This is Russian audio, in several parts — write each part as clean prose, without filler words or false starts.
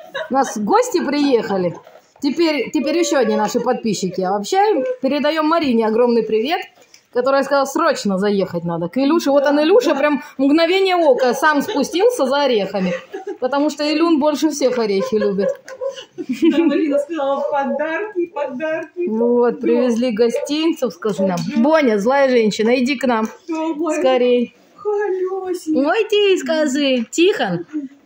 У нас гости приехали. Теперь еще одни наши подписчики. А вообще передаем Марине огромный привет, которая сказала, срочно заехать надо к Илюше. Вот он, Илюша, прям мгновение ока сам спустился за орехами. Потому что Илюн больше всех орехи любит. Да, Марина сказала, подарки. Вот, привезли гостинцев, скажи нам. Боня, злая женщина, иди к нам. Скорей. Ой, ты, скажи. Тихон.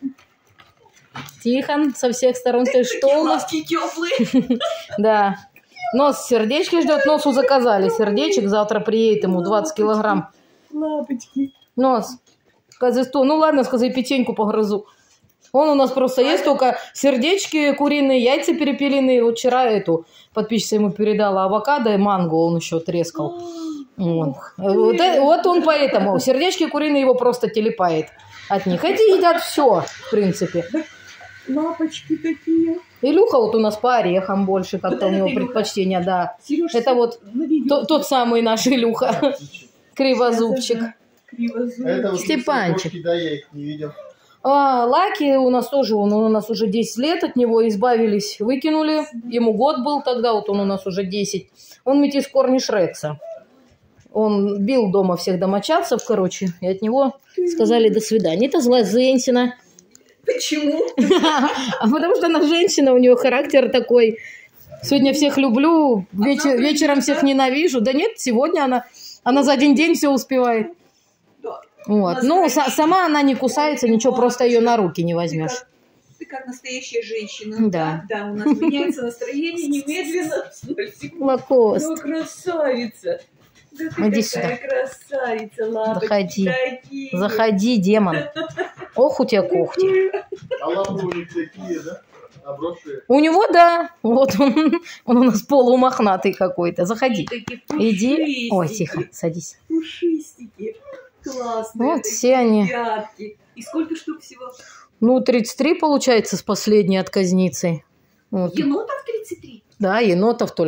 Тихон, со всех сторон ты что у нас? Теплые. Да. Нос сердечки ждет, носу заказали. Сердечек завтра приедет ему 20 килограмм. Лапочки. Нос. Скажи, что? Ну ладно, скажи, печеньку погрызу. Он у нас просто есть только сердечки куриные, яйца перепелиные. Вот вчера эту подписчица ему передала авокадо и манго, он еще трескал. Вот он поэтому. Сердечки куриные его просто телепает от них. Эти едят все, в принципе. Лапочки такие. Илюха вот у нас по орехам больше, как-то вот у него предпочтения, да. Сереж, это вот тот самый наш Илюха. Кривозубчик. Степанчик. Да, я их не видел. Лаки у нас тоже, он у нас уже 10 лет, от него избавились, выкинули. Ему год был тогда, вот он у нас уже 10. Он метис корниш рекса. Он бил дома всех домочадцев, короче, и от него сказали до свидания. Это злая женщина. Почему? Потому что она женщина, у нее характер такой. Сегодня всех люблю, вечером всех ненавижу. Да нет, сегодня она за один день все успевает. Вот. Ну, сама она не кусается, ничего, просто ее на руки не возьмешь. Ты как настоящая женщина. Да. Да, у нас меняется настроение немедленно. Лакост. Ну, красавица. Да ты иди такая сюда. Красавица, лапочки. Заходи. Такие. Заходи, демон. Ох, у тебя когти. А лапы у них такие, да? Обросшие? У него, да. Вот он у нас полумохнатый какой-то. Заходи. Иди. Ой, тихо, садись. Пушистики. Классные. Вот все они. Пятки. И сколько штук всего? Ну, 33 получается с последней отказницей. Вот. Енотов 33? Да, енотов только.